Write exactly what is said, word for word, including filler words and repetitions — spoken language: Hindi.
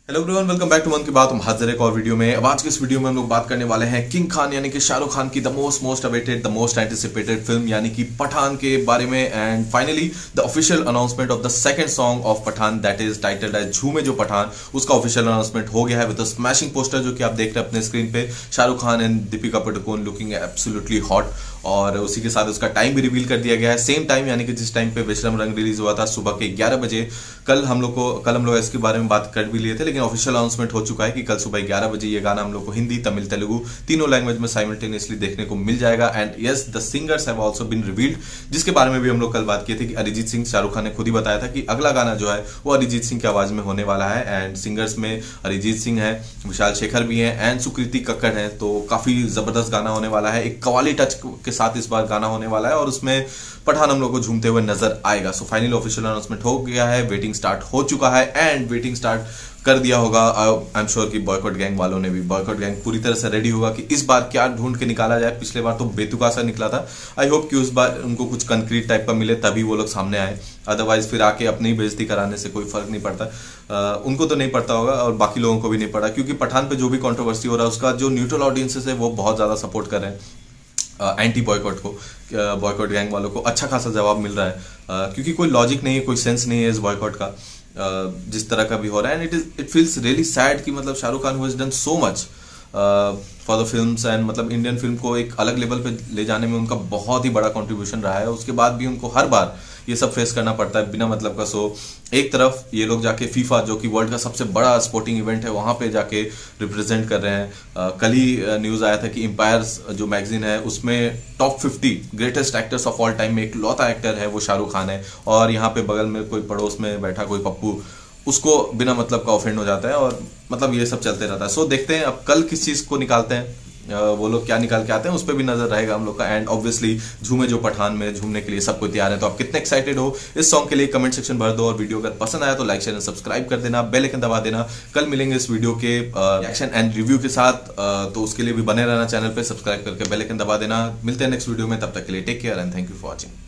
Hello everyone, welcome back to Mann ki बात। हम हाजिर एक और वीडियो में। अब आज के इस वीडियो में हम लोग बात करने वाले हैं किंग खान यानी कि शाहरुख खान की the most most awaited the most anticipated film यानी कि पठान के बारे में। And finally the official announcement of the second song of Pathaan that is titled as Jhoome Jo Pathan, उसका ऑफिशियल अनाउंसमेंट हो गया है विद द स्मैशिंग पोस्टर जो कि आप देख रहे हैं अपने स्क्रीन पे। Shahrukh Khan and Deepika Padukone looking absolutely hot, और उसी के साथ उसका टाइम भी रिवील कर दिया गया है। सेम टाइम यानी कि जिस टाइम पे विश्रम रंग रिलीज हुआ था सुबह के ग्यारह बजे। कल हम लोग को कल हम लोग इसके बारे में बात कर भी लिए थे, लेकिन ऑफिशियल अनाउंसमेंट हो चुका है कि कल सुबह ग्यारह बजे ये गाना हम लोग को हिंदी, तमिल, तेलुगु तीनों लैंग्वेज में साइमल्टेनियसली देखने को मिल जाएगा। And yes, the singers have also been revealed, जिसके बारे में भी हम लोग कल बात किए थे कि अरिजीत सिंह, शाहरुख खान ने खुद ही बताया था कि अगला गाना जो है वो अरिजीत सिंह की आवाज में होने वाला है। एंड सिंगर्स में अरिजीत सिंह है, विशाल शेखर भी है एंड सुकृति कक्कड़ है। तो काफी जबरदस्त गाना होने वाला है, एक कवाली टच के साथ इस बार गाना होने वाला है और उसमें पठान हम लोग को झूमते हुए नजर आएगा। सो फाइनली ऑफिशियल अनाउंसमेंट हो गया है, वेटिंग स्टार्ट हो चुका है एंड वेटिंग स्टार्ट कर दिया होगा। आई एम श्योर कि बॉयकॉट गैंग वालों ने भी, बॉयकॉट गैंग पूरी तरह से रेडी होगा कि इस बार क्या ढूंढ के निकाला जाए। पिछले बार तो बेतुका सा निकला था, आई होप कि उस बार उनको कुछ कंक्रीट टाइप का मिले तभी वो लोग सामने आए, अदरवाइज फिर आके अपनी बेइज्जती कराने से कोई फर्क नहीं पड़ता। आ, उनको तो नहीं पड़ता होगा और बाकी लोगों को भी नहीं पड़ा, क्योंकि पठान पे जो भी कंट्रोवर्सी हो रहा है उसका जो न्यूट्रल ऑडियंसेस है वो बहुत ज्यादा सपोर्ट कर रहे हैं एंटी uh, बॉयकॉट को, बॉयकॉट गैंग वालों को अच्छा खासा जवाब मिल रहा है, uh, क्योंकि कोई लॉजिक नहीं है, कोई सेंस नहीं है इस बॉयकॉट का, uh, जिस तरह का भी हो रहा है। And it is it feels really sad कि मतलब Shahrukh Khan who has done so much for the films and मतलब इंडियन फिल्म को एक अलग लेवल पे ले जाने में उनका बहुत ही बड़ा कंट्रीब्यूशन रहा है, उसके बाद भी उनको हर बार ये सब फेस करना पड़ता है बिना मतलब का। सो एक तरफ ये लोग जाके फीफा जो कि वर्ल्ड का सबसे बड़ा स्पोर्टिंग इवेंट है वहां पे जाके रिप्रेजेंट कर रहे हैं। uh, कल ही न्यूज आया था कि एम्पायर्स जो मैगजीन है उसमें top fifty greatest actors of all time में एक लौता एक्टर है वो शाहरुख खान है, और यहाँ पे बगल में कोई पड़ोस में बैठा कोई पप्पू उसको बिना मतलब का ऑफेंड हो जाता है, और मतलब ये सब चलते रहता है। सो देखते हैं अब कल किस चीज को निकालते हैं, वो लोग क्या निकाल के आते हैं उस पर भी नजर रहेगा हम लोग का। एंड ऑब्वियसली झूमे जो पठान में झूमने के लिए सब कोई तैयार है। तो आप कितने एक्साइटेड हो इस सॉन्ग के लिए कमेंट सेक्शन भर दो, और वीडियो अगर पसंद आया तो लाइक शेयर एंड सब्सक्राइब कर देना, बेल आइकन दबा देना। कल मिलेंगे इस वीडियो के रिएक्शन एंड रिव्यू के साथ, तो उसके लिए भी बने रहना चैनल पे, सब्सक्राइब करके बेल आइकन दबा देना। मिलते हैं नेक्स्ट वीडियो में, तब तक के लिए take care and thank you for watching.